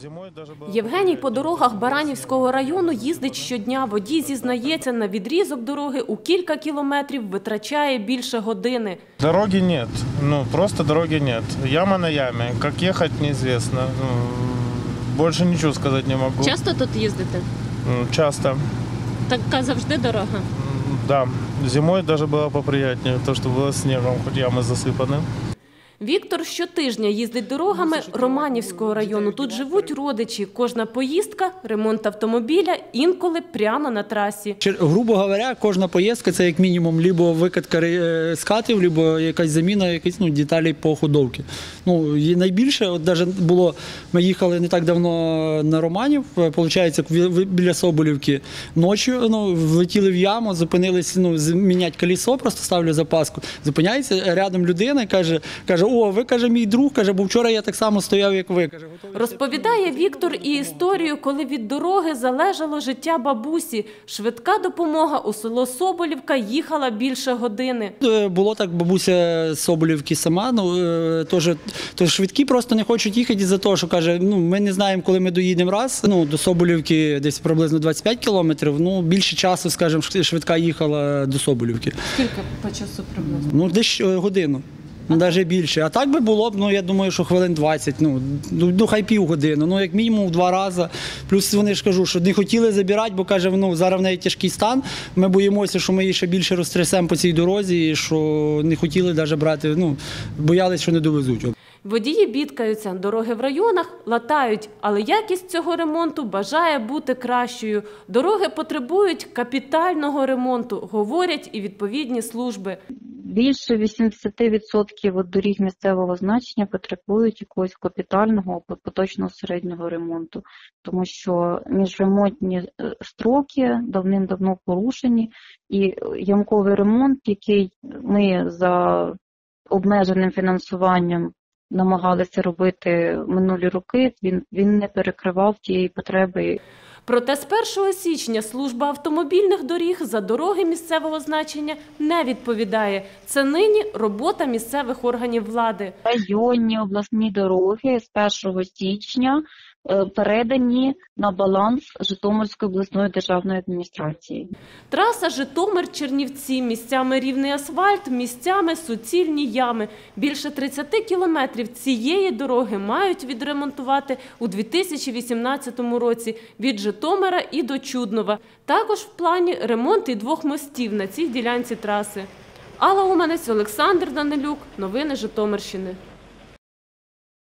Євгеній по дорогах Баранівського району їздить щодня. Водій зізнається, на відрізок дороги у кілька кілометрів витрачає більше години. Дороги нет, просто дороги нет. Яма на яме, как ехать неизвестно. Больше ничего сказать не могу. Часто тут їздите? Часто. Така завжди дорога? Да, зимой даже было поприятнее, то, что было снегом, хоть ямы засыпаны. Віктор щотижня їздить дорогами Романівського району. Тут живуть родичі. Кожна поїздка – ремонт автомобіля, інколи прямо на трасі. Грубо говоря, кожна поїздка – це як мінімум либо викатка скатів, либо якась заміна якихось деталей по ходовці. Найбільше, от навіть було, ми їхали не так давно на Романів, виходить, біля Соболівки, ночі влетіли в яму, зупинились, міняти колесо, просто ставлю запаску. Зупиняється рядом людина і каже, о, ви, каже, мій друг, каже, бо вчора я так само стояв, як ви. Розповідає Віктор і історію, коли від дороги залежало життя бабусі. Швидка допомога у село Соболівка їхала більше години. Було так, бабуся з Соболівки сама, то швидкі просто не хочуть їхати із-за того, що, каже, ми не знаємо, коли ми доїдемо раз. До Соболівки десь приблизно 25 кілометрів, більше часу, скажімо, швидка їхала до Соболівки. Скільки по часу приблизно? Десь годину. Навіть більше. А так би було б, я думаю, що хвилин 20, хай півгодини, як мінімум в 2 рази. Плюс вони ж кажу, що не хотіли забирати, бо, каже, зараз в неї тяжкий стан, ми боїмося, що ми її ще більше розтрясемо по цій дорозі, і що не хотіли навіть брати, боялись, що не довезуть. Водії бідкаються, дороги в районах латають, але якість цього ремонту бажає бути кращою. Дороги потребують капітального ремонту, говорять і відповідні служби. Більше 80% доріг місцевого значення потребують якогось капітального або поточного середнього ремонту, тому що міжремонтні строки давним-давно порушені, і ямковий ремонт, який ми за обмеженим фінансуванням намагалися робити минулі роки, він не перекривав тієї потреби. Проте з 1 січня служба автомобільних доріг за дороги місцевого значення не відповідає. Це нині робота місцевих органів влади. Районні обласні дороги з 1 січня передані на баланс Житомирської обласної державної адміністрації. Траса Житомир-Чернівці, місцями рівний асфальт, місцями суцільні ями. Більше 30 кілометрів цієї дороги мають відремонтувати у 2018 році від Житомира і до Чуднова. Також в плані ремонт і 2 мостів на цій ділянці траси. Алла Уманець, Олександр Данилюк. Новини Житомирщини.